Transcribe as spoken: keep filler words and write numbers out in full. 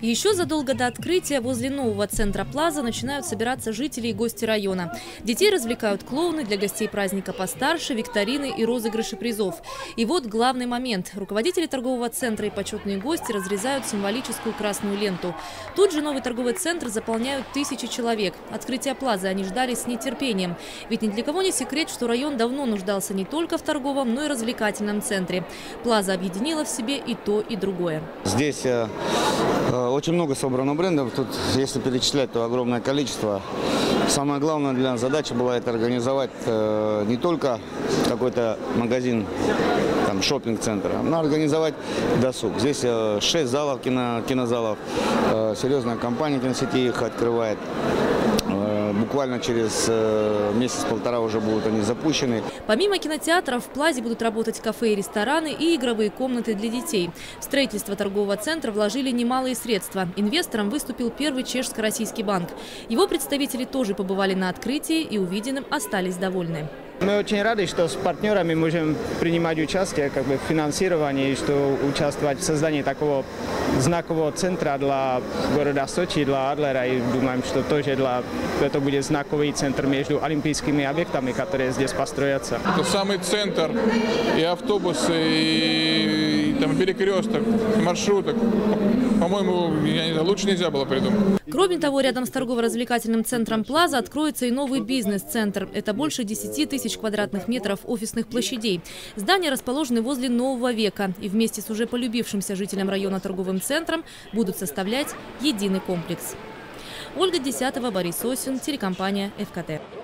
Еще задолго до открытия возле нового центра Плаза начинают собираться жители и гости района. Детей развлекают клоуны, для гостей праздника постарше, викторины и розыгрыши призов. И вот главный момент. Руководители торгового центра и почетные гости разрезают символическую красную ленту. Тут же новый торговый центр заполняют тысячи человек. Открытие Плаза они ждали с нетерпением. Ведь ни для кого не секрет, что район давно нуждался не только в торговом, но и развлекательном центре. Плаза объединила в себе и то, и другое. Здесь э, очень много собрано брендов. Тут, если перечислять, то огромное количество. Самая главная для нас задача была это организовать э, не только какой-то магазин, там, шопинг-центр, но организовать досуг. Здесь э, шесть залов, кино, кинозалов. Э, серьезная компания киносети их открывает. Буквально через месяц-полтора уже будут они запущены. Помимо кинотеатров, в Плазе будут работать кафе и рестораны и игровые комнаты для детей. В строительство торгового центра вложили немалые средства. Инвестором выступил первый чешско-российский банк. Его представители тоже побывали на открытии и увиденным остались довольны. Мы очень рады, что с партнерами можем принимать участие как бы, в финансировании, что участвовать в создании такого знакового центра для города Сочи, для Адлера. И думаем, что тоже для, это будет знаковый центр между олимпийскими объектами, которые здесь построятся. Это самый центр, и автобусы, и, и там, перекресток, и маршруток. По-моему, я не знаю, лучше нельзя было придумать. Кроме того, рядом с торгово-развлекательным центром Плаза откроется и новый бизнес-центр. Это больше десяти тысяч квадратных метров офисных площадей. Здания расположены возле Нового века и вместе с уже полюбившимся жителям района торговым центром будут составлять единый комплекс. Ольга Десятова, Борис Осин, телекомпания эф ка тэ.